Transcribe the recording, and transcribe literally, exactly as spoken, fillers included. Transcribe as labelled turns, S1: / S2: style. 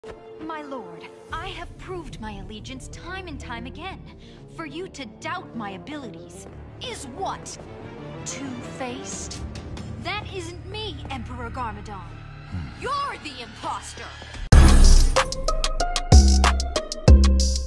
S1: My lord, I have proved my allegiance time and time again. For you to doubt my abilities is what? Two-faced? That isn't me, Emperor Garmadon. You're the imposter!